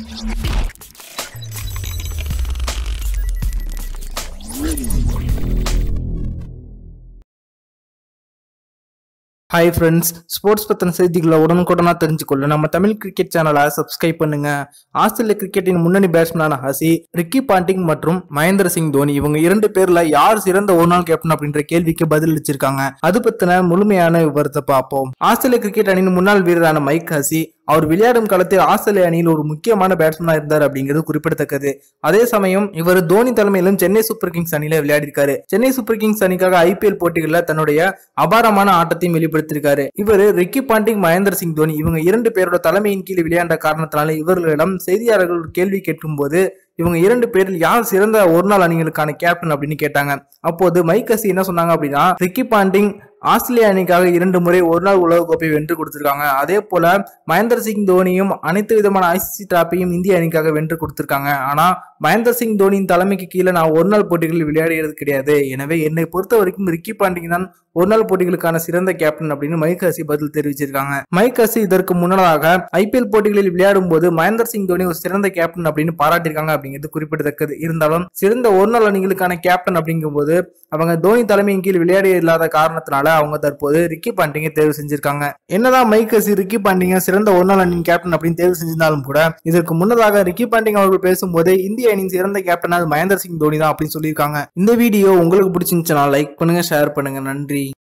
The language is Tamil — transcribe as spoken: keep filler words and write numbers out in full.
Hi friends, ஸ்போர்ட்ஸ் பத்தின செய்திகளை உடனுக்குடனா தெரிஞ்சுக்கொள்ள நம்ம தமிழ் கிரிக்கெட் சேனலை சப்ஸ்கிரைப் பண்ணுங்க. ஆஸ்திரேலிய கிரிக்கெட்டின் முன்னணி பேட்ஸ்மேனான ஹசி, ரிக்கி பாண்டிங் மற்றும் மகேந்திர சிங் தோனி இவங்க இரண்டு பேர்ல யார் சிறந்த ஒரு நாள் கேப்டன் அப்படின்ற கேள்விக்கு பதில் அளிச்சிருக்காங்க. அது பத்தின முழுமையான விவரத்தை பார்ப்போம். ஆஸ்திரேலிய கிரிக்கெட் அணியின் முன்னாள் வீரரான மைக் ஹசி அவர் விளையாடும் காலத்தில் ஆஸ்திரேலிய அணியில் ஒரு முக்கியமான பேட்ஸ்மேனா இருந்தார் அப்படிங்கிறது குறிப்பிடத்தக்கது. அதே சமயம் இவர் தோனி தலைமையிலும் சென்னை சூப்பர் கிங்ஸ் அணியில விளையாடி இருக்காரு. சென்னை சூப்பர் கிங்ஸ் அணிக்காக ஐபிஎல் போட்டிகளில் தன்னுடைய அபாரமான ஆட்டத்தையும் வெளிப்படுத்தியிருக்காரு. இவர் ரிக்கி பாண்டிங், மகேந்திர சிங் தோனி இவங்க இரண்டு பேரோட தலைமையின் கீழ் விளையாண்ட காரணத்தினால இவர்களிடம் செய்தியாளர்கள் கேள்வி கேட்கும் போது இவங்க இரண்டு பேரில் யார் சிறந்த ஒரு நாள் அணிகளுக்கான கேப்டன் அப்படின்னு கேட்டாங்க. அப்போது மைக் ஹசி என்ன சொன்னாங்க அப்படின்னா, ரிக்கி பாண்டிங் ஆஸ்திரேலிய அணிக்காக இரண்டு முறை ஒரு நாள் உலகக்கோப்பை வென்று கொடுத்திருக்காங்க. அதே போல மகேந்திர சிங் தோனியும் அனைத்து விதமான ஐசிசி டிராஃபியும் இந்திய அணிக்காக வென்று கொடுத்திருக்காங்க. ஆனா மகேந்திர சிங் தோனியின் தலைமைக்கு கீழே நான் ஒரு நாள் போட்டிகளில் விளையாடுகிறது கிடையாது. எனவே என்னை பொறுத்த வரைக்கும் ரிக்கி பாண்டிங் தான் ஒரு நாள் போட்டிகளுக்கான சிறந்த கேப்டன் அப்படின்னு மைக் ஹசி பதில் தெரிவிச்சிருக்காங்க. மைக் ஹசி இதற்கு முன்னதாக ஐபிஎல் போட்டிகளில் விளையாடும் போது மகேந்திர சிங் தோனி ஒரு சிறந்த கேப்டன் அப்படின்னு பாராட்டியிருக்காங்க அப்படிங்கிறது குறிப்பிடத்தக்கது. இருந்தாலும் சிறந்த ஒரு நாள் அணிகளுக்கான கேப்டன் அப்படிங்கும் போது அவங்க தோனி தலைமையின் கீழ் விளையாடி இல்லாத காரணத்தினால அவங்க தற்போது ரிக்கி பாண்டிங்கை தேர்வு செஞ்சிருக்காங்க. என்னதான் மைக் ஹசி ரிக்கி பாண்டிங்க சிறந்த ஒரு நாள் அணியின் கேப்டன் அப்படின்னு தேர்வு செஞ்சிருந்தாலும் கூட இதற்கு முன்னதாக ரிக்கி பாண்டிங் அவர்கள் பேசும்போது இந்திய அணியின் சிறந்த கேப்டன் அது மகேந்திர சிங் தோனி தான் அப்படின்னு சொல்லியிருக்காங்க. இந்த வீடியோ உங்களுக்கு பிடிச்சிருந்துச்சுன்னா லைக் பண்ணுங்க, ஷேர் பண்ணுங்க. நன்றி.